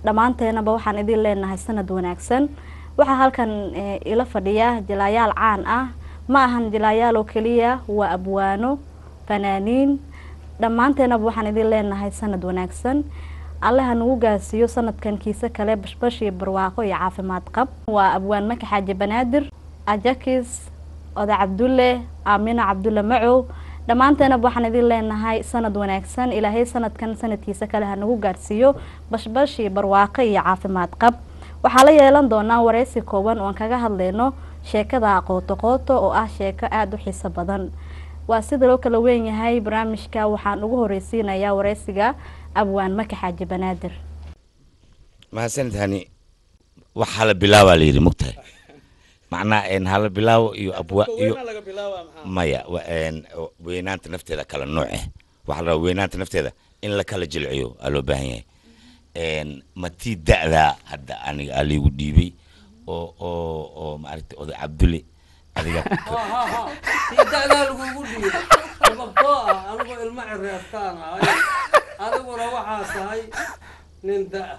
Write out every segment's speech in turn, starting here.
dhamaanteenaba waxaan idin leenahay sanad wanaagsan waxa halkan ila fadhiya jilayaal caan ah ma ahan jilayaal oo kaliya waa abwaano fanaaniin dhamaanteenaba waxaan idin leenahay sanad wanaagsan Allah nagu gaasiyo sanadkan kiisa kale bashbash iyo barwaaqo iyo caafimaad qab waa abwaan Maka Xaaji Banaadir Ajakis Oda Cabdulle Amina Cabdulle Macow dhamaanteena waxaan idin leenahay sanad wanaagsan ilaahay sanadkan sanadkiisa kale ha nagu gaarsiiyo bashbash iyo barwaaqo iyo caafimaad qab waxa la yeelan doonaa wareysi kooban oo aan kaga hadlayno sheekada qoto oo ah sheeko aad u xiiso badan waa sida loo kala weyn yahay barnaamijka waxaan ugu horeysiinayaa wareysiga abwaan Maka Xaaji Banaadir ما سنت هني وحلا بلاوة ليري مقتل معناه إن هلا بلاوة يو أبوا يو مايا وإن وينانت نفت هذا كلا نوعه وحلا وينانت نفت هذا إن لك كلا جلعيو ألو باهي إن ما تيدا ذا هذا أنا علي وديبي أو ما أعرف أو عبدولي هذا تيدا ذا الوجودي المقطع أنا المعرة كان هذا هو روحه صاي نندا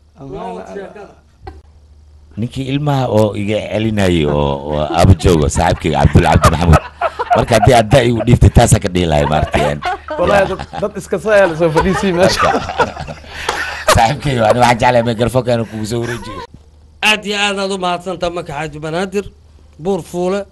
ninkii ilmaha oo iga celinayay oo abu joogo saaxiibkii Abdul Maxamuud marka hadii aad ay u dhiftay taas ka dhiilay martiin wallahi dad iska sayal soo fadhiisii meesha saaxiibkii waan waxa jeclay mikrofoonka ku soo wareejiyo aad iyo aad u mahadsantaa Maka Xaaji Banaadir buur fuule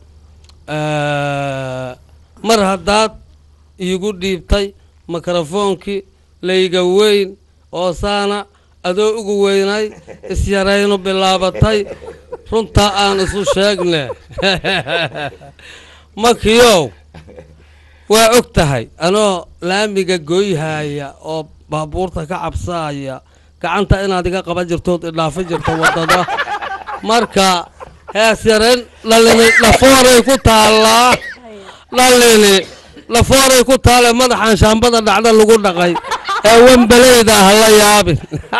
mar hadaad igu dhiibtay mikrofoonkii layga weyn oo saana adoo ugu weynay isyarayno bilaabatay runta aan isu sheegne makiyow waa og tahay anoo laamiga gooyhaya oo baabuurta ka cabsaaya gacanta inaad iga qaban jirtood idhaafin jirto wadada marka heesyaran lalini lafooray ku taallaa lalini lafooray ku taale madaxan shaambada dhacda lagu dhaqay وانبليده الله يابن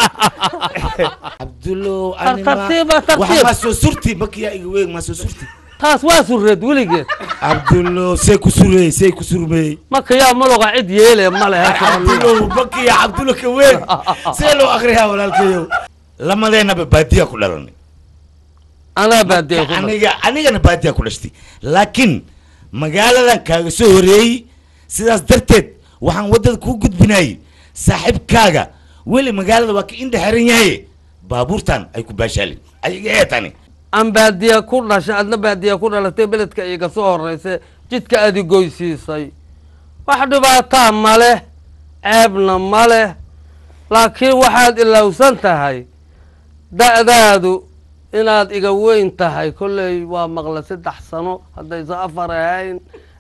عبد الله ترتيب ما سوسرتي بكيا ايوين ما سوسرتي تاس واسرد وليجت عبد الله سيكو سورمي ما كيا ملوغ عيد يله ماله عبد الله بكيا عبد الله كوين سيلو اخريها ولا الكيو لما لينا بباديه كلرني انا باديه انا باديه كلشتي لكن مقالة كاغا سوري سيداس درتد waxaan wadada ku gudbinay saaxiibkaaga wali magaalada waa ka inda xiran yahay baabuurtan ay ku baashaalin ayaga tani aan baadiya ku dhashay adna baadiya ku dhalatay beledka iyaga soo horeysay jidka aad goysiisay wax dhibaato ma leh ceebna ma leh laakiin waxaad ilowsan tahay da'daadu inaad iga weyn tahay kullay waa maqla 3 sano haday afar ahayn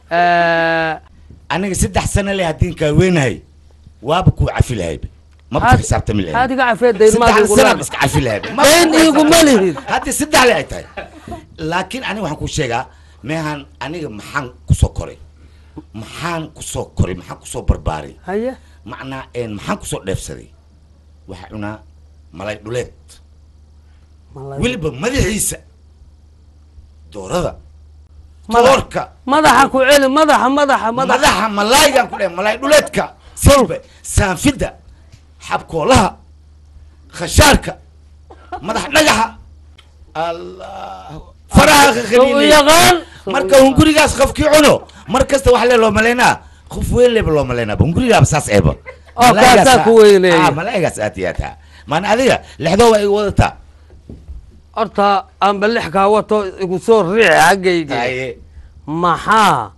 aniga 3 sano leh hadii ka weynahay waaba ku cafilahay ما بتحسبت من هذه قاعد في الدين ما يقول لا بس عفي لها بين يقول مالي هذه سد على ايتاي لكن انا waxaan ku sheegaa meehan aniga maxaan ku soo koray maxaan ku soo barbaari haye macna een maxaan ku soo dheefsaday waxa una malay dhuleed wiliba madaxiisa doorada doorka madaxa ku celi madaxa malayga ku dheey malay dhuleedka silba saanfida حبكولها خشاركة مدح نجحة الله فراغ خليني مركز هنقولي جاس خف كي عنو مركز توحلي لو ملينا خف وين اللي بلو ملينا بنقولي جاب ساس إبا كاسا كويني ملاقي جاس أتياتها ما أنا هذه لحظة وقتها أرتا أم بلحك هوتو يقصور ريع حقيقي محا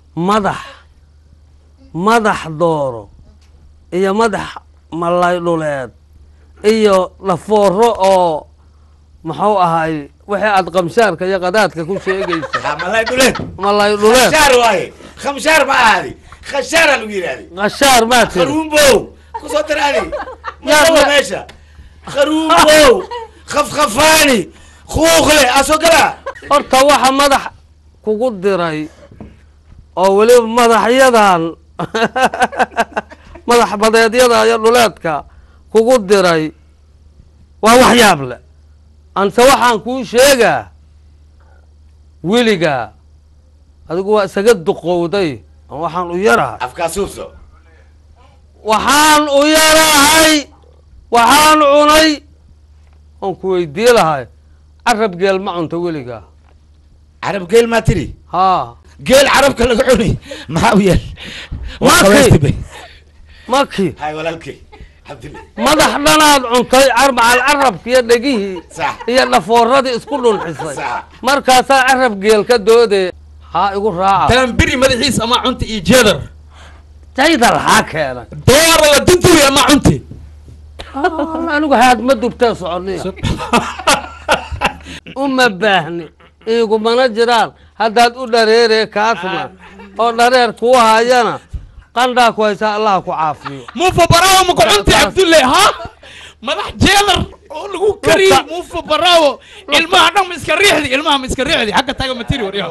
مدح دورو إيا مدح ملاي دولاد iyo la fooro oo maxuu ahay wixii aad qamshaarka iyo qadaadka ku sheegaysa malay dhuleed khashaar waay khamshaar ma aadi khashaar lagu yiraahdo khashaar ma tii kharuumbo ku soo tiraadi ma meesha kharuumbo khafkhafani khuuqle asogala horta waxa madax kugu diray oo wali madaxyadan madax badeedyada iyo dhuleedka kugu diray waa wax yaab leh anse waxaan kuu sheegaa weliga adigu waa isaga duqowday waxaan u yarahay afkaasuuso waxaan u yarahay waxaan cunay oon ku weydii lahay carab geel ma cunto weligaa carab geel maa tiri haa geel carabka laga cuni maxaa u yaal maki hay walaalkay cabdillah madax dhanaad cuntay macal carabka iyo dhegihii sax iyo dhafooradii isku dhunxisay sax markaasaa carab geel ka doodee haa igu raaca تنبري مدحيس أما عنتي إيجادر jaydal haa keenay دور ولا دنتوي أما عنتي anigu haad ma dubtee soconiya uma baahni igumana jiraan haddaad u dhareeree kaasna oo dhareer kuu hayana qandhaa ku haysaa allah ku caafiyo مو فبراو مكو عنتي عبد الله ها مدح جيلر لغو كريم مو فبراو المها دم مسكريح دي المها مسكريح دي حق تاغا ماتيري وريها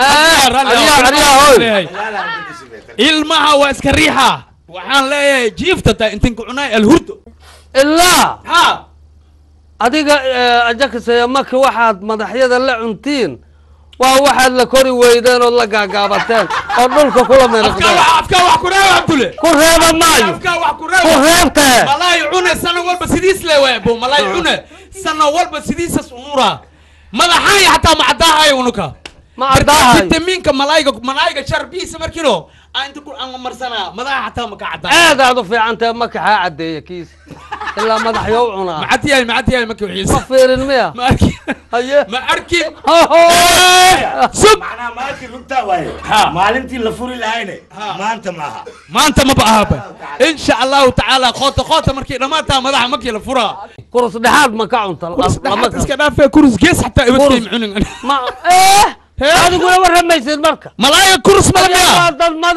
المها واسكريحة وحان لا جيفتة انتن كعناي الهردو ilaa ها adiga ajakisaya marka waxaad madaxyada la cuntiin waa waxaad la kori weydeen oo la gaagaabateen oo dhulka kula meelqdeen afka wax ku reeb عبد الله ku reeba maayo afka wax ku ku reeb reebtee ملاي عونه سنة والبا سديس لي بو ملاي عونه سنة والبا سديس سنورا مدحاي حتى مع داهاي ونكا ma cadaahay فيتامينك ملايقة شربيس مركيلو انت كل ان مرسنا مدح حتى ما كعدا aad aad u fiicantahay marka haa cadeeya kiis ilaa madaxyow cunaa معتي مكي وحيس ma fiirin miya ما اركي haye ما اركي سب معناها مالتي رنتا واي مالنتي لفوري لهاينه ما انت معها ما انت ما بقى ان شاء الله تعالى خوته مركي رماتها مدح مكي لفورا kurus dhexaad ma ka cunta اسكا في كورس جيس حتى ابتي معن ma adiguna warramaysid marka ملايقة كورس waa ملميا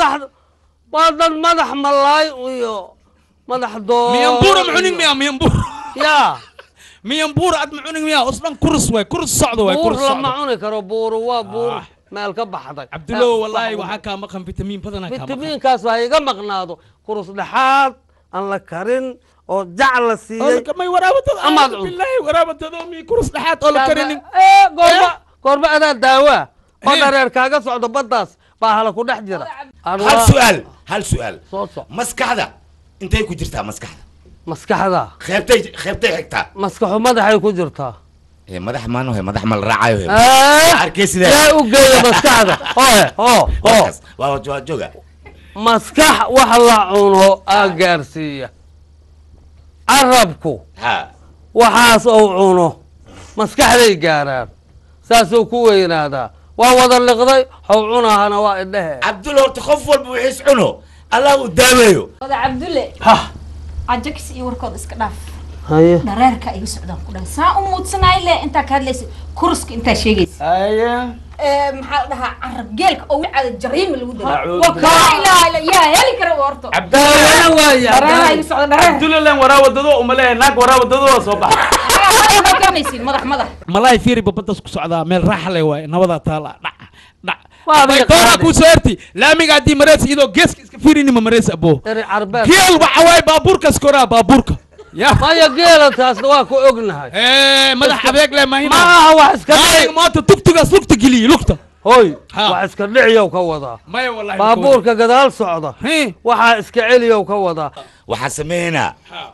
dad madax malaay iyo madax doo مينبورة معونين ميا مينبورة yaa مينبورة قد معونين ميا اصلا كورس واي كورس صعد واي buur كورس lama صعد cuni karo buuru waa buur meel ka baxday عبد الله والله وحكى مقام فيتامين بدنا كام fitamiinkaas ha iga maqnaado kurus dhexaad aan la karin oo jac la siiyey ما يورابط أما أدعو. بالله ورابط هذومي كورس لحات ولا كرينين goorma adaa daawaa oo dhareer kaaga socdo baddaas baa hala ku dhex jira هل سؤال soo soc مسكحدا انت ku jirtaa maskaxda maskaxda خيبتي حقتا maskaxu madaxay ku jirtaa هي مدح ما نو هي مدح ما الرعايو هي arkaysi yaa u geeya maskaxda waa jooga maskax wax la cuno aa gaarsiiya carabku ha waxaas uu cuno maskaxday gaaraan saasuu ku weynaadaa waa wada liqday how cunahana waa idhehe cabdulla horta qof walba wixiis cuno allah uu daameeyo wada cabdulle ha cajakis iyo warkood iska dhaaf haye dhareerka iga socdaan ku dhahay saa u muudsanaay le intaa ka hadlaysa kurska intaa sheegaysa هيا maxaa la dhahaa carab geelka oo wicada jariima lagu daro أعوذ waa kaa ilaala yaa heli kara warto daawada waaya dhareeraha iga socda dhareer عبد الله لين ورا وددو وملاه هناك ورا وددو صباح ma keenaysiin madax ملاي فيري ببدس كسعدا ميل راحله واي نبدا تالا دع waa باي دورا كو سيرتي لامي قاعدي مريس يدو جيس فيري ما مريس ابو eri carbeed جيل وحواي بابوركا سكورا بابوركا يا maya geela taasna waa ku ognahay ايه مدح ابيك لا ما ma هنا aha wax iska كاي ما تكتك سلكت جلي لقطه hoy Ha. wax iska dhiciyow ka wadaa ما يا والله baabuurka gadaal socda هي waxaa iska celiyow ka wadaa waxaan sameynaa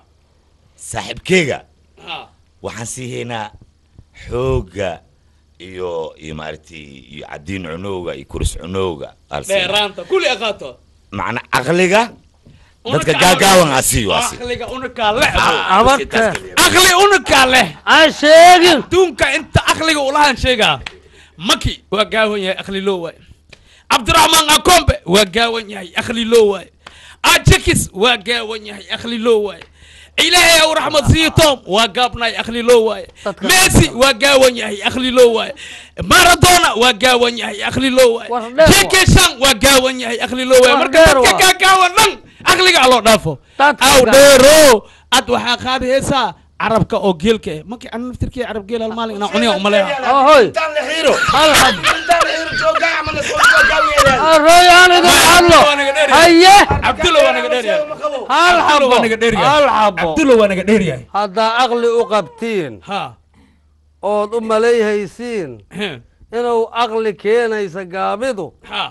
saaxiibkeyga ها waxaan sii haynaa xoogga iyo maaragtay iyo cadiin cunowga iyo kuris cunowga ديرانتا كل اخاته macna caqliga dadka gaagaawan asiiyo asi عقلي انك له abarka عقلي انك له aan sheegin دونك انت عقلي ولهان شيغا مكي وقاون يا اخلي لو واي عبد الرحمن اكومبي وقاون يا اخلي لو واي اجكس وقاون يا اخلي لو واي إلهي أو رحمة زيتهم وقابنا يا أخلي لو واي ميسي وقاون يا أخلي لو واي مارادونا وقاون يا أخلي لو واي جيكي شان وقاون يا أخلي لو واي مركز كاكاون لن أخلي على دافو أو ديرو أدوحا خاد هيسا عربك أو جيلك ممكن أنا نفتركي عرب جيل المالي أنا عنيا أمالي hoy intaan la xiiro halxab intaan la xiiro jooga camal soo gaawiyeen arroy aan idin hadlo haye عبد الله وانا قدير يا hal xabo وانا قدير يا hal xabo عبد الله وانا قدير يا haddaa aqli u qabtiin ها ood u malayhaysiin ها inuu aqli keenaysa gaabidu ها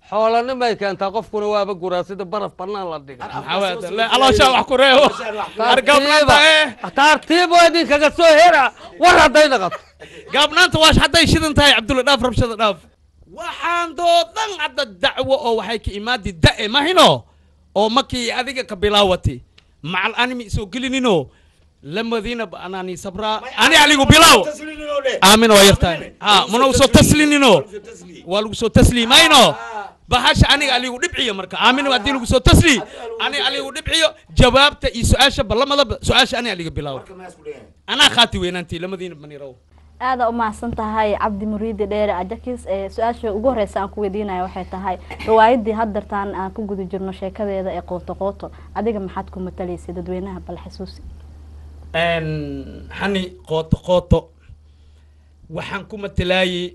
xoolanimay keentaa qofkuna waaba guraa sida baraf bannaan la dhigay alooshaa wax ku reebo argaabnaanta tartiib waa idinkaga soo hera war hadday naqato gaabnaanta waash hadday shidan tahay cabdulla dhaaf rabshada dhaaf waxaan doodan hadda dacwo oo waxay ka imaadi da'e mahino oo markii adiga ka bilaawatay macal animi soo gelinino lamadiina anani sabraa ani aligu bilaaw aamin waa yartahay ha mana soo taslinino waa lagu soo tasliimayno bahasha aniga aligu dhibciyo marka aamin waa diin lagu soo tasli ani aligu dhibciyo jawaabta iyo su'aasha ballamada su'aasha ani aliga bilaaw ana khaati weynaantii lamadiina maniraw aada u mahadsan tahay cabdi muriidi dheere ajakis su-aasha ugu horeysa aan ku weydiinayo waxay tahay riwaayadii haddartaan aan ku guda jirno sheekadeeda ee qooto qooto adiga maxaad ku matalaysay dadweynaha bal xasuusi hani qooto waxaan ku matalaayey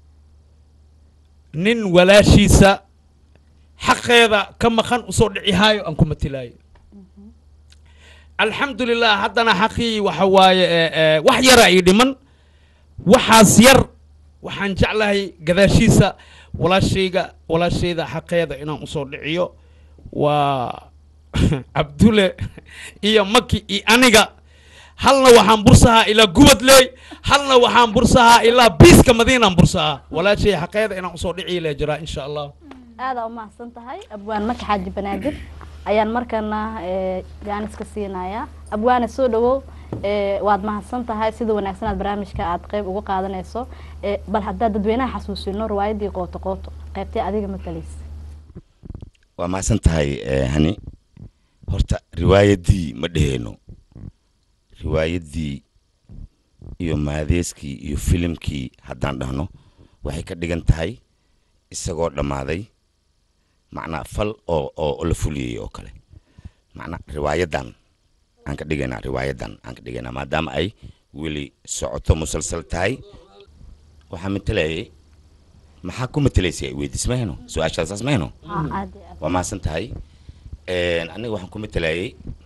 nin walaashiisa xaqeeda ka maqan usoo dhici haayo aan ku matalaayey alxamdulilah haddana xaqii waxa waaye wax yara ay dhiman waxaas yar waxaan jeclahay gadaashiisa walaashayda xaqeeda inaan usoo dhiciyo waa cabdulle iyo maki iyo aniga halna waxaan bursahaa ilaa gubadley halna waxaan bursahaa ilaa biiska madiinaan bursahaa walaashay xaqeeda inaan usoo dhiciyo lee jiraa insha allah aada u mahadsan tahay abwaan maki xaaji banaadir ayaan markana jaaniska siinayaa abwaane soo dhawow waad mahadsan tahay sida wanaagsan aad barnaamijka aad qayb uga qaadanayso bal haddaad dadweynaha xasuusino riwaayadii qooto qooto qaybtee adiga matalaysa waa mahadsan tahay hani horta riwaayadii ma dheheyno riwaayadii iyo maadeeskii iyo filimkii haddaan dhahno waxay ka dhigan tahay isagoo dhammaaday macnaa fal oo la fuliyey oo kale macnaa riwaayadan aan ka dhigaynaa maadaama ay weli socoto musalsal tahay waxaa matalayay maxaa ku matalaysay weydiis mahayno su-aashaas mahayno waa mahadsan tahay aniga waxaan ku matalayay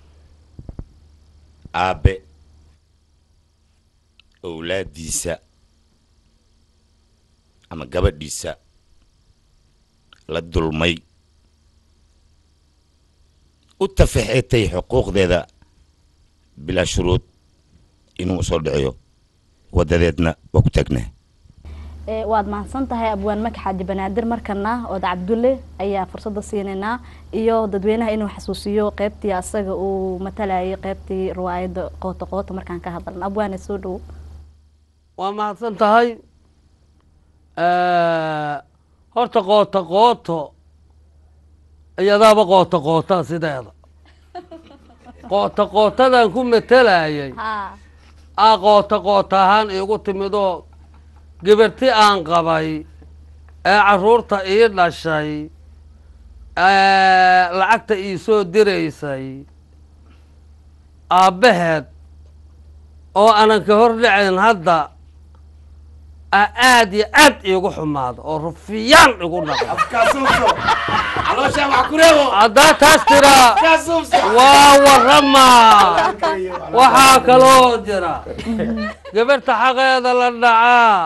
aabe awlaadiisa ama gabadhiisa la dulmay u tafaxeetay xuquuqdeeda bilaa shuruud inuu soo dhiciyo wadadeedna waa ku taagnaa waad mahadsan tahay abwaan maki xaaji banaadir markana ood cabdulle ayaa fursadda siinaynaa iyo dadweynaha inuu xasuusiyo qaybtii asaga uu matalayay qaybtii riwaayadda qooto qooto markaan ka hadalno abwaane soo dhow waa mahadsan tahay horta qooto qooto iyadaaba qooto qootaa sideeda qooto qootadan ku matalayay qooto qooto ahaan iigu timidoo gabarti aan qabay ee carruurta ii dhashay lacagta ii soo diraysay aabbaheed oo aanan ka hor dhacayn hadda aad iyo aad iigu xumaado oo rufiyaan igu dhaqo haddaa taas tiraa waa warramaa waxaa kaloo jira gabarta xaqeeda la dhacaa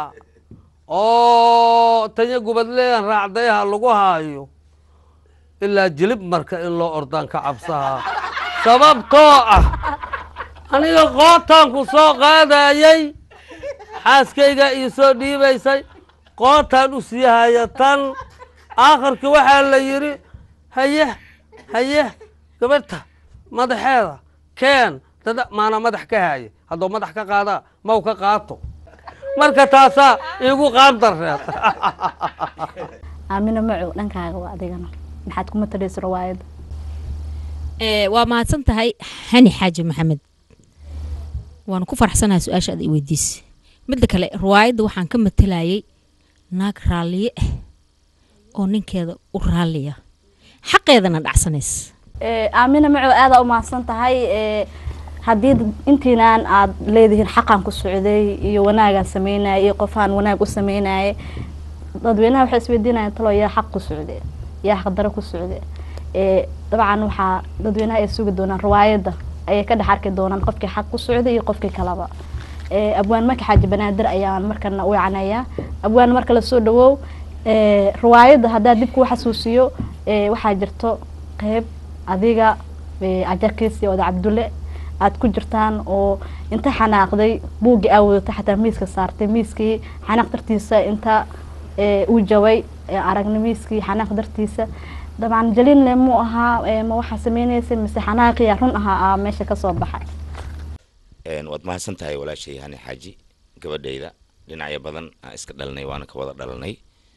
oo tanya gubadleen raacdayaha lagu haayo ilaa jilib marka in loo ordaan ka cabsahaa sababtoo ah aniga qootaan ku soo qaadayay xaaskayga ii soo dhiibaysay qootaan u sii haya tan aakhirkii waxaa la yidhi haye gabarta madaxeeda keen dada maana madax ka haaye hadduu madax ka qaadaa maw ka qaato marka taasaa iigu qaandareed aamina macow dhankaaga waa adigana maxaad ku matalaysa riwaayadda waa mahadsan tahay hani xaaji maxamed waan ku faraxsanahay su-aasha aad i weydiisay midda kale riwaayadda waxaan ka matalayay naag raalliye ah oo ninkeeda u raalliya xaqeedana dhacsanaysa aamina macow aada u mahadsan tahay haddii intiinaan aad leedihiin xaqan ku socday iyo wanaagaan sameynaya iyo qofaan wanaag u sameynaya dadweynaha waxay isweydiinayaan talo yaa xaq ku socday yaa xaqdaro ku socday dabcan waxaa dadweynaha ay sugi doonaan riwaayadda ayay ka dhex arki doonaan qofkii xaq ku socday iyo qofkii kalaba abwaan maki xaaji banaadir ayaan markana u wacanayaa abwaan marka la soo dhawow riwaayadda haddaa dib kuu xasuusiyo waxaa jirto qeyb adiga ajarkiis iyo wada cabdulle aad ku jirtaan oo inta xanaaqday buuggii aa wadata xataa miiska saartay miiskii xanaaq dartiisa inta uu jaway aragna miiskii xanaaq dartiisa dabcan jaliinle muu ahaa ma waxaa sameynaysa mise xanaaqiya run ahaa meesha kasoo baxay waad mahadsan tahay walaashay hani xaaji gabadhayda dhinacyo badan aan iska dhalanay waana ka wada dhalanay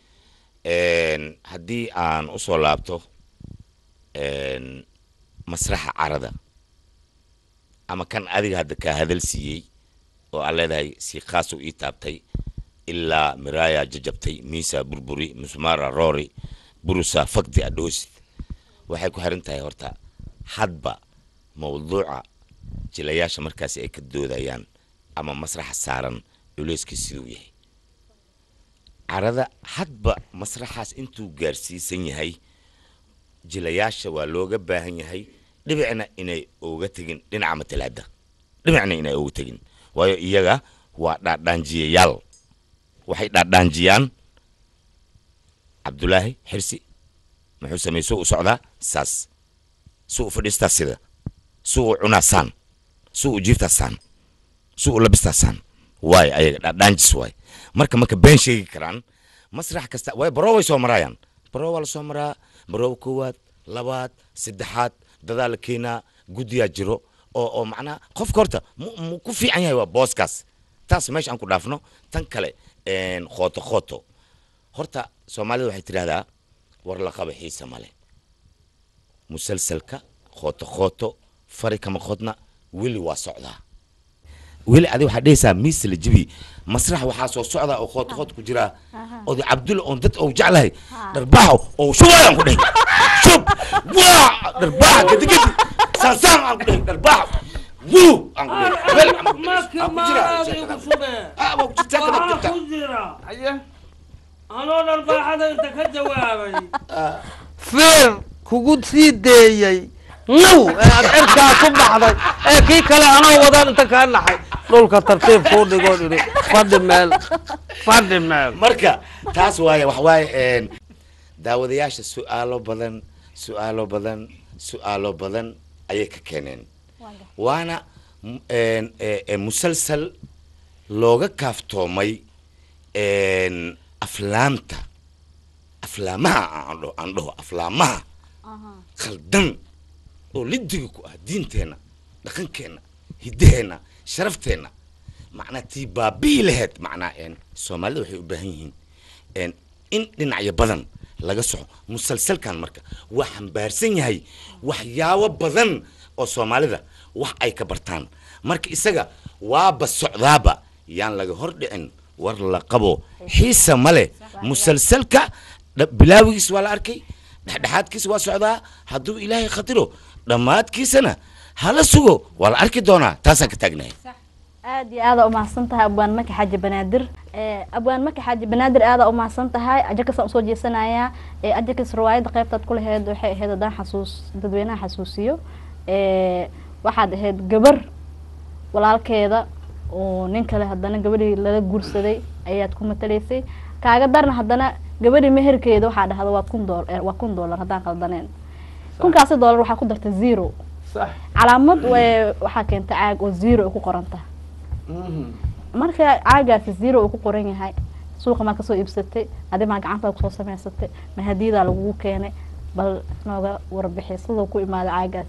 haddii aan usoo laabto masraxa carada ama kan adiga hadda kaa hadal siiyey oo aan leedahay si khaas u ii taabtay ilaa miraaya jajabtay miisa burburi musmaara roori burusa fagdi adhoosid waxay ku xiran tahay horta hadba mawduuca jilayaasha markaasi ay ka doodayaan ama masraxa saaran culeyskii siduu yahay carada hadba masraxaas intuu gaarsiisan yahay jilayaasha waa looga baahan yahay dhibicna inay uga tegin dhinaca matalaada dhibicna inay uga tegin waayo iyaga waa dhaadhaanjiyayaal waxay dhaadhaanjiyaan cabdulaahi xirsi muxuu sameeyey suu u socdaa saas suu u fadhiistaa sida suu u cunaa saan suu u jiiftaa saan suu u labistaa saan waay ayaga dhaadhaanjis waay marka been sheegi karaan masrax kasta way baro way soo maraayaan baro waa la soo maraa baro koowaad labaad saddexaad dadaa la keenaa guddiyaa jiro oo macnaa qofka horta mu ku fiican yahay waa booskaas taas meesha aan ku dhaafno tan kale khooto horta soomaalida waxay tidhahdaa war la qaba xiisa male musalsalka khooto fari kama qodna weli waa socdaa weli adiga waxaa dhehaysaa miis la jibi masrax waxaa soo socdaa oo khooto ku jiraa oday cabdulle oon dad ou jeclahay dharbaaxo oo shubayaan ku dhehi shub waa dharbaaxa gadigadi saansaan aan ku dhehi dharbaaxo wuu aan ku dhehi wel aan ku jiraa anoo dharbaaxada inta ka jawaabay feer kugu sii deeyey naw ee aad cirkaa ku baxday ee kii kale anoo wadaan inta kaa naxay dhulka tartiib kuu dhigoo dhiri fadhi meel marka taas waaye wax waaye daawadayaasha su'aalo badan ayay ka keeneen waana musalsal looga kaaftoomay aflaamaha aan dhaho aflaamaha khaldan oo lidiga ku ah diinteenna dhaqankeenna hiddaheenna sharafteenna macnaa tii baabihi laheyd macnaa soomaalida waxay u baahan yihiin in dhinacyo badan laga soco musalsalkan marka waa xambaarsan yahay waxyaabo badan oo soomaalida wax ay ka bartaan marka isaga waaba socdaaba yaan laga hor dhicin war la qabo xiisa male musalsalka bilaawigiis waa la arkay dhexdhexaadkiisa waa socdaa hadduu ilaahay khatiro dhammaadkiisana hala sugo waa la arki doonaa taasaan ka taagnahay aad iyo aada umahadsan tahay abwaan maki xaaji banaadir abwaan maki xaaji banaadir aada umahadsan tahay ajarkasaan usoo jeesanayaa ajarkas riwaayadda qaybtaad ku laheyd waxay ahayd haddaan dadweynaha xasuusiyo waxaad ahayd gabar walaalkeeda oo nin kale haddana gabadhii lala guursaday ayaad ku matalaysay kaaga darna haddana gabadhii meherkeeda waxaa dhahda waa $1,000 haddaan qaldaneen $1,000 waxaa ku darta zero calaamad waxaa keenta caag oo zero ku qoranta marka caagaasi zero uu ku qoran yahay suuqa maa kasoo iibsatay adi maa gacantaada kusoo samaysatay ma hadiyadaa lagugu keenay bal nooga warbixi sidoo ku imaaday caagaas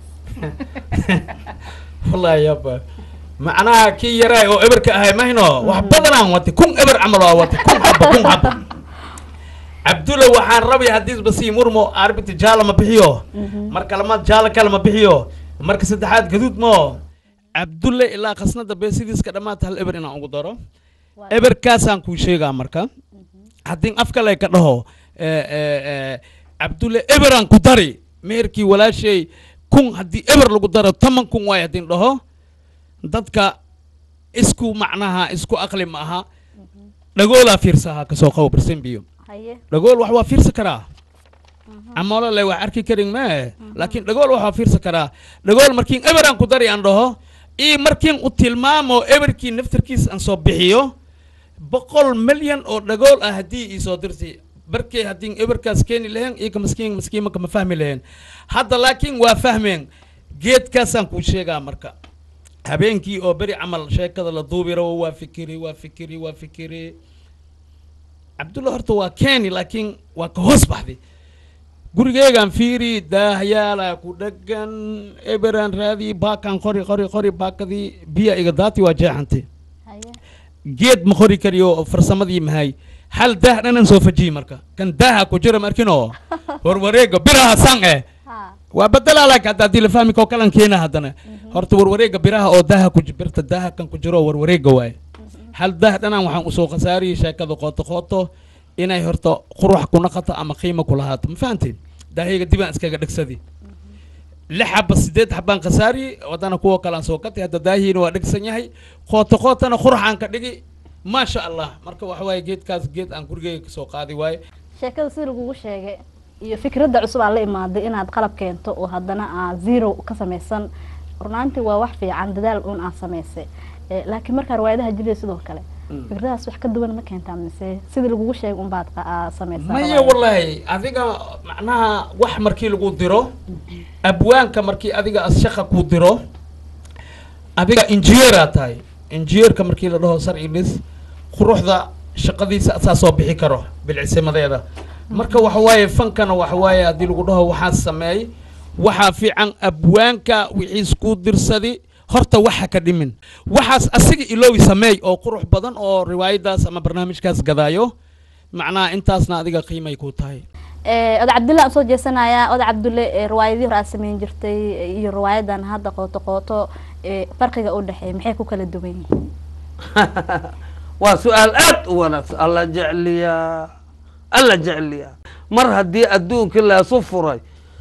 wallahi yaba macnaha kii yaraa oo eberka ahay mahno wax badanaan watay 1,000 eber camal oo watay 1,000 xabba cabdulle waxaan rabay haddii basi murmo arbit jaala ma bixiyo marka lama jaala kale ma bixiyo marka saddexaad gaduud mo cabdulle ilaa khasnada beesidiiska dhamaata hal eber inaan ugu daro eberkaasaan kuu sheegaa marka haddii afka lay ka dhaho cabdulle eberaan ku dari meherkii walaashay 1,000 haddii eber lagu daro 10,000 waay haddii dhaho dadka isku macnaha isku aqli ma aha dhagoolaa fiirsaha kasoo qabo barsenbiyo dhagool wax waa fiirsa karaa amoola le wax arki karin ma laakiin dhagool wax waa fiirsa karaa dhagool markiin eberaan ku dari aan dhaho ii markiin u tilmaamo eberkii naftarkiis aan soo bixiyo 100 milyan oo dhagool ah haddii ii soo dirtay بركي هدين إبركاس كيني لهن إيك مسكين ما فهمي لهن هذا لكن وافهمين جيت كاسان كوشيغا مركا هبينكي أو بري عمل شيء كذا لضوبي رو وافكري عبد الله هرتو كيني لكن وكهوس بحدي gurigeygan fiiri daahyaala ku dhagan eberan raadi baakan qori baakadii biya iga daati waa jeexantay geed ma qori kariyo farsamadii mahay hal daah dhanan soo fajiy marka kan daaha ku jira markino warwareega biraha san waa badala lak hadii la fahmi ko kalan keena hadana horta warwareega biraha oo daaha ku jirta daaha kan ku jiro warwareega waay hal daah dhanan waxaan u soo khasaariyay sheekada qoto inay horta qurux ku naqato ama qiimo ku lahaato ma fahanteen daahiga dibaan iskaga dhigsadii lix xaba sideed xabaan khasaari wadana kuwa kale aan soo katay hadda daahiina waa dhigsan yahay qootana qurxaan ka dhigi maasha allah marka waxa waaye geedkaas geed aan gurigeyga kasoo qaadi waaye sheekada si lagugu sheegay iyo fikradda cusub aan la imaaday inaad qalab keento oo haddana aa zero ka samaysan runaantii waa wax fiican dadaal uun aan samaysay laakiin markaa riwaayadaha jilay sidoo kale fikradaas wax ka duwan ma keentaa mise sidii lagugu sheegay un baad samaysaa maya wallahi adiga macnaha wax markii lagu diro abwaanka markii adiga as shaqa ku diro adiga engineer tahay engineerka markii la dhaho sharci dhis quruxda shaqadiisa asaa soo bixi karo bilcisimadeeda marka waxa waaye fankana waxa waaye hadii lagu dhaho waxaa sameey waxa fiican abwaanka wixii isku dirsadi horta waxa ka dhimin waxaas asiga iloowi sameey oo qurux badan oo riwaayadaas ama barnaamijkaas gadaayo macnaha intaasna adiga qiimay ku tahay oda cabdulle soo jeesanaya oda cabdulle riwaayadii hore sameyn jirtay iyo riwaayadan hadda qooto farqiga u dhaxeey maxay ku kala duwan yihiin waa su'aal aad u wanaagsan alla jecliya mar haddii adduunka la soo furay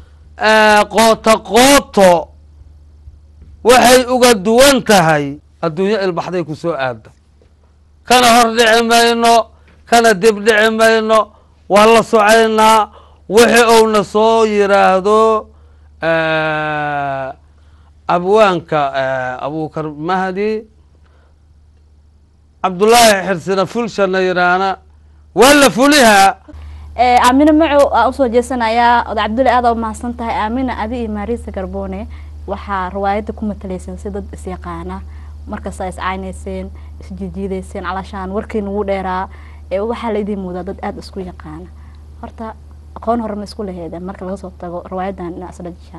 qooto waxay uga duwan tahay adduunyo ilbaxday ku soo aada kana hor dhici mayno kana dib dhici mayno waa la socaynaa wixii uuna soo yiraahdo abwaanka abuukar mahdi cabdullaahi xirsina fulshana yiraahna waa la fulihaa aamina macu aan usoo jeesanayaa oda cabdulle aad u mahadsan tahay aamina adi iyo maariisa garboone waxaa riwaayada ku matalayseen si dad is yaqaana markasta is caynayseen isjijiidayseen calashaan warkiina wuu dheeraa waxaa la idin moodaa dad aad isku yaqaana horta aqoon hore ma isku laheedeen marka laga soo tago riwaayadan ina isla jishaan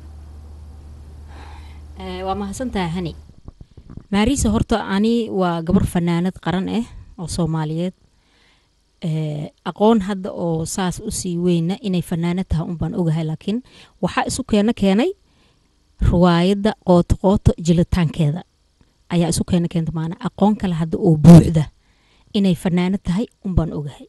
waa mahadsantahay hani maariisa horta ani waa gabar fanaanad qaran ah oo Soomaaliyeed aqoon hadda oo saas u sii weyna inay fanaanad tahay un baan ogahay laakiin waxa isu keenay riwaayada qooto jilitaankeeda ayaa isu keenta maana aqoon kale hadda oo buuxda inay fanaanad tahay un baan ogahay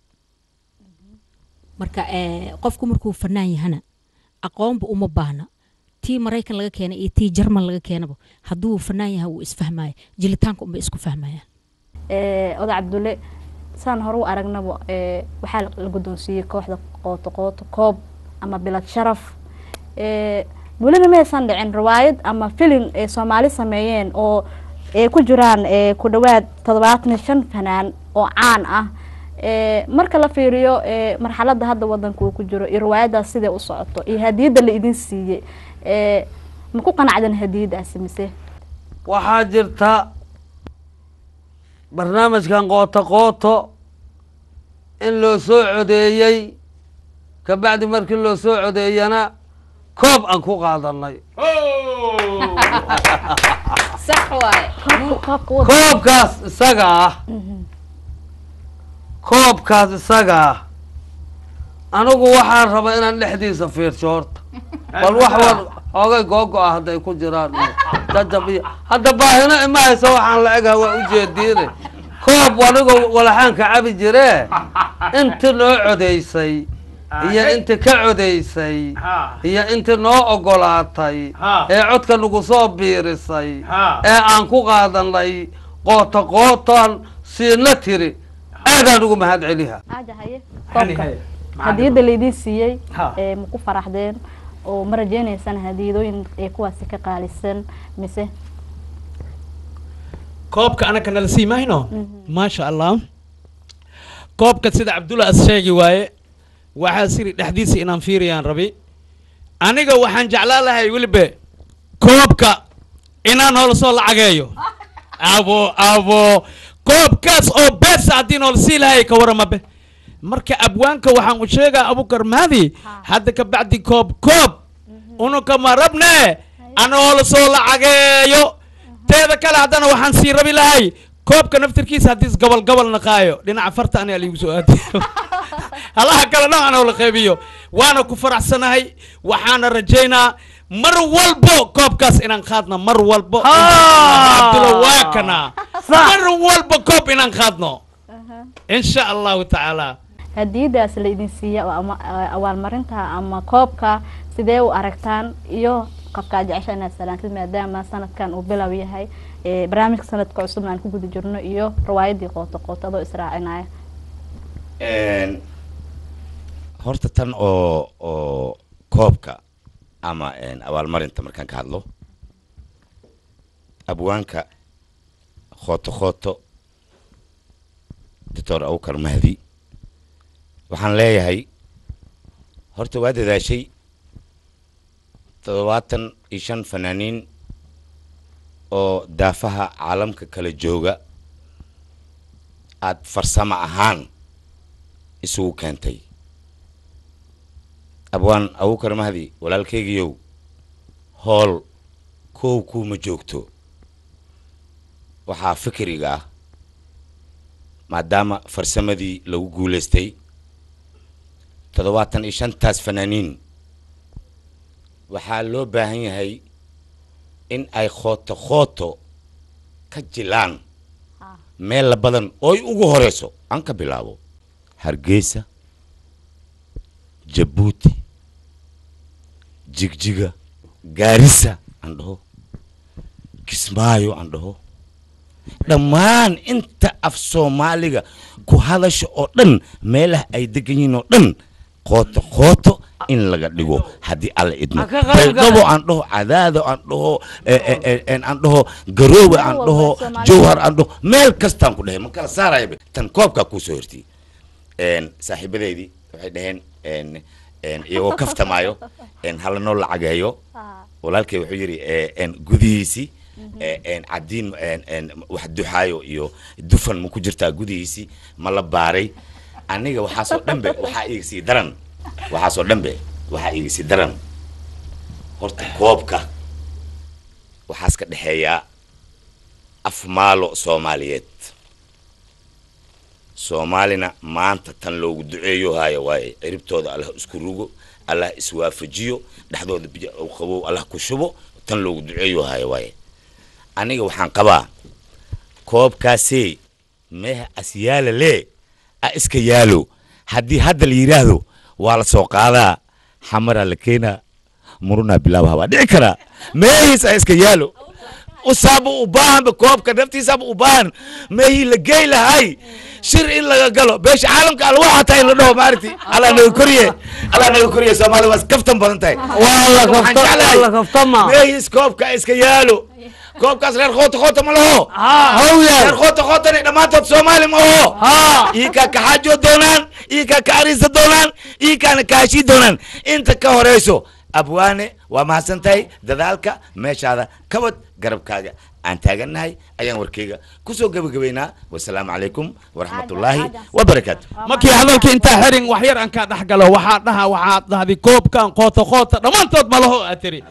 marka qofku markuu fanaan yahana aqoonba uma baahna tii Mareykan laga keenay iyo tii Jarman laga keenabo hadduu fanaan yahay uu isfahmaayo jilitaanku uma isku fahmayaan oda cabdulle saan hore u aragnabo waxaa la guddoonsiiyey kooxda qooto koob ama bilad sharaf weliba maysan dhicin riwaayad ama filin ee Soomaali sameeyeen oo ku jiraan ku dhawaad 75 fanaan oo caan ah marka la fiiriyo marxaladda hadda wadanku uu ku jiro riwaayadaas sida u socoto iyo hadiyada la idin siiyay ma ku qanacdan hadiyadaas mise waxaa jirta barnaamijkan qooto in loo soo codeeyay ka bacdi markii loo soo codeeyana koob aan ku qaadanay sax waay koobkaas isaga ah anigu waxaan rabaa inaan dhexdiisa fiirsho horta bal wax oogay googo ah hadday ku jiraan jajabiya hadda baahina ima haysa waxaan la egaha waa ujeediine koob anigu walaxaanka cabi jiree inti noo codeysay iyo inti ka codeysay iyo inti noo ogolaatay ee codka nagu soo biirisay ee aan ku qaadanay qootoan siina tiri aadaan ugu mahad celiha hadiyada la idin siiyey ma ku faraxdeen oo ma rajeynaysaan hadiyadooyin ee kuwaasi ka qaalisan mise koobka anaka nala sii mahayno maasha allah koobka sida cabdulla as sheegi waaye waxaa siri dhexdiisa inaan fiiriyaan rabi aniga waxaan jeclaan lahay weliba koobka inaan noola soo lacageeyo abo koobkaas oo beesa haddii noola sii lahay ka waramabe marka abwaanka waxaan u sheegaa abukar mahdi hadda ka bacdi koob unukama rabne anoola soo lacageeyo teeda kale haddana waxaan sii rabi lahay koobka naftirkiisa haddii gobol naqaayo dhinaca farta ani aligu soo aadiyo halaha kale dhan anoo la qeybiyo waana ku faraxsanahay waxaana rajaynaa mar walbo koobkaas inaan qaadno mar walbo abdulwaakana mar walbo koob inaan qaadno insha allahu tacaala hadiidaas la idin siiya ama awaalmarinta ama koobka sidee u aragtaan iyo qofka jecesha inaad salaantid maadaama sanadkan uu bilow yahay barnaamijka sanadka cusub aan ku guda jirno iyo riwaayadii qootadoo israacinaya horta tan oo koobka ama abaalmarinta markaan ka hadlo abwaanka khooto doctor Abukar Mahdi waxaan leeyahay horta waa dadaashay 75 fanaaniin oo daafaha caalamka kala jooga aad farsamo ahaan isugu keentay abwaan Abukar Mahdi walaalkaygiyow hool koow kuma joogto waxaa fikriga ah maadaama farsamadii lagu guuleystay 75taas fanaaniin waxaa loo baahan yahay in ay khooto ka jilaan meel badan oo ugu horeyso aan ka bilaabo Hargeysa Jabuuti Jigjiga Gaarisa andho Kismaayo andho dhammaan inta af Soomaaliga ku hadasho oo dhan meelaha ay degan yihiin oo dhan khooto in laga dhigo hadii alla idmo dabo aan dhaho cadaado aan dhaho aan dhaho garoowe aan dhaho jowhar aan dhaho meel kastaan ku dhahay ma kala saarayba tan koobka ku soo hirtay saaxiibadeedii waxay dhaheen iyagoo kaftamaayo hala noo lacageeyo walaalkay wuxuu yiri gudihiisii عدين واحد دحايو يو دفن مو كجرتا غوديسي مالا باري انيغا waxaa soo dhanbe waxa iigsi daran waxa soo dhanbe waxa iigsi daran horta koobka waxa iska dhaxeeya afmaalo Soomaaliyeed Soomaalina maanta tan loogu duceeyo haayo way ciribtooda Allah isku rugo Allah iswaafajiyo dhaxdooda biyo oo qabow Allah ku shubo tan loogu duceeyo haayo way aniga waxaan qabaa koobkaasi meeha asyaala lee iska yaalo hadii hadda la yiraahdo waa la soo qaadaa xamara la keena muruna bilaaba waa dhici kara meehis iska yaalo usabu u baahan koobka naftiisa u baahan meehi la geeylahay shir in laga galo beesha caalamka al waxa tahay la dhaho maarti ala naga koriye Soomaali was kaftan badan tahay wala kaftama meehis koobka iska yaalo koobkaas reer khooto ma laho reer khooto dhamaantood Soomaali ma laho ika ka xaajo doonaan ika ka ariisa doonaan ika ka haashi doonaan inta ka horeyso abwaane waa mahadsantahay dadaalka meeshaada kabad garabkaaga aan taaganahay ayaan warkeyga ku soo gabagabeynaa wassalaamu calaykum waraxmatullaahi wabarakaatu markii hadalkii intaa xirin wax yar aan ka dhaxgalo waxaa dhahday koobkan khooto dhamaantood ma laho aad tiri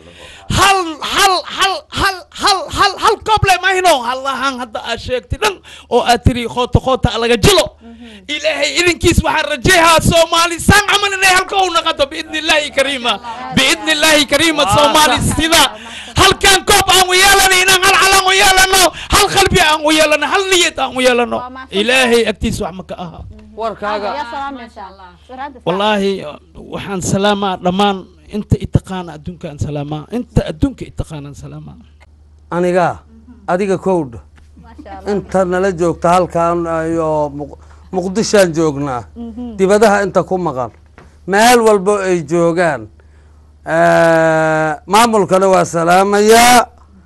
hal koob le mahino hallahan hadda aad sheegtay dhan oo aad tiri khooto laga jilo ilaahay idinkiis waxaan rajeeyaa Soomaali san camal inay halka u naqato biidnillaahi kariima Soomaali sida halkan koob aan u yeelano inaan hal calan u yeelano hal qalbi aan u yeelano hal niyad aan u yeelano ilaahay agtiis wax ma ka aha warkaaga wallaahi waxaan salaamaa dhammaan inta itaqaana adduunka salaamaa inta adduunka itaqaana salaamaa aniga adiga koowd inta nala joogta halkan iyo muqdishaan joognaa dibadaha inta ku maqan meel walba ay joogaan maamulkana waa salaamaya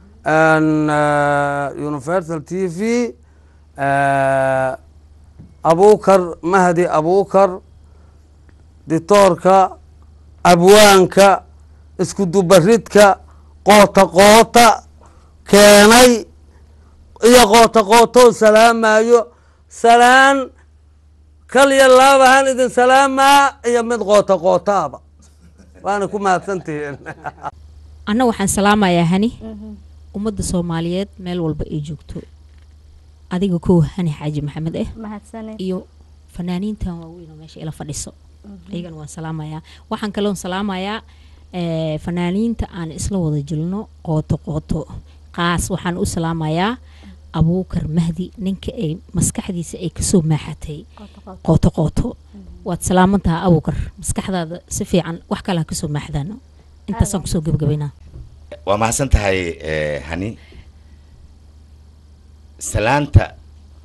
Universal TV Abukar Mahdi Abukar ditoorka abwaanka isku dubaridka qoota qoota keenay iyo qoota qootoo salaamayo salaan kaliya laabahan idin salaamaa iyo mid qoota qootaaba waana ku mahadsantihiin anna waxaan salaamayaa hani ummadda soomaaliyeed meel walba ay joogto adiga kow hani xaaji maxamed mahadsanid iyo fanaaniintan waaweyn oo meesha ila fadhiso ayagana waan salaamayaa waxaan kaloon salaamayaa fanaaniinta aan isla wada jilno qooto qooto qaas waxaan u salaamayaa abuukar mahdi ninka ay maskaxdiisa ay kasoo maaxatay qooto qooto waad salaamantaha abuukar maskaxdaada si fiican wax kale ha kasoo maaxdaano intaasaan kusoo gebagabaynaa waa mahadsan tahay hani salaanta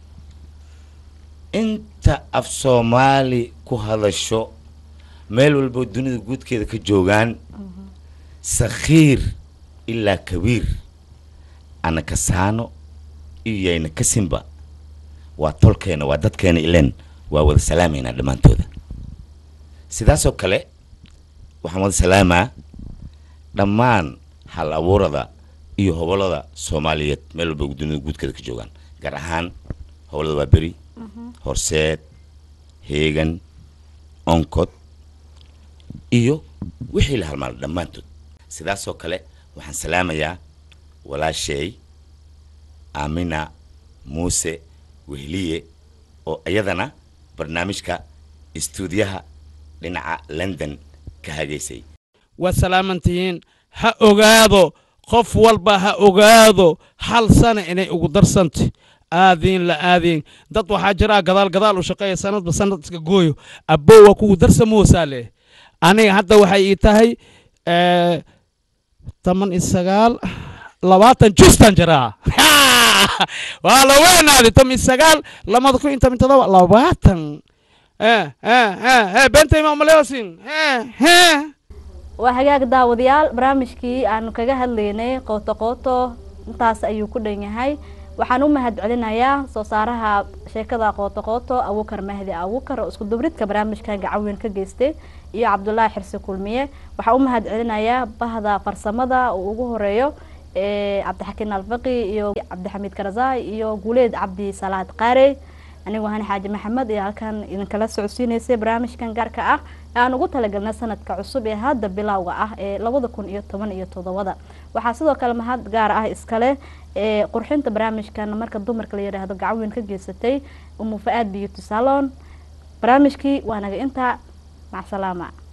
inta af soomaali ku hadasho meel walbo dunida guudkeeda ka joogaan sakhiir ilaa kabiir ana kasaano iyo yayna kasinba waa tolkeena waa dadkeena ileen waa wada salaamaynaa dhammaantooda sidaasoo kale waxaan wada salaamaa dhammaan hal abuurada iyo hobolada soomaaliyeed meel walba dunida guudkeeda ka joogaan gaar ahaan howlada waa beri horseed heegan onkod iyo wixii la halmaala dhammaantood sidaasoo kale waxaan salaamayaa walaasheey aamina muuse wehliye oo iyadana barnaamijka istuudiyaha dhinaca london ka hagaysay waa salaamantihiin ha ogaado qof walba ha ogaado hal sana inay ugu darsantay aadiin la aadiin dad waxaa jiraa gadaal u shaqeeya sanadba sanad iska gooyo abbow waa kugu darsa moosaale aniga hadda waxay ii tahay 20 justan jiraa waa la weenaaday 19 20 bentay ma maleesin waa hagaag daawadayaal barnaamijkii aanu kaga hadlaynay qooto qooto intaas ayuu ku dhan yahay waxaan u mahad celinayaa soo saaraha sheekada qooto qooto abuukar mahdi abuukar oo isku dubridka barnaamijkan gacan ka geystay iyo cabdullaahi xirsi kulmiye waxaan u mahad celinayaa bahda farsamada oo ugu horeeyo cabdixakiin alfaqi iyo cabdixamiid karazaay iyo guuleed cabdi salaad qaare anigu hani xaaji maxamed iyo halkan idinkala socodsiinaysay barnaamijkan gaarka ah aan ugu talagalnay sanadka cusub ee hadda bilowga ah ee 2017 waxaa sidoo kale mahad gaar ah iskale qurxinta barnaamijkan marka dumarka la yiraahdo gacan weyn ka geysatay Umu Faad Beauty Salon barnaamijkii waa naga inta mac salaama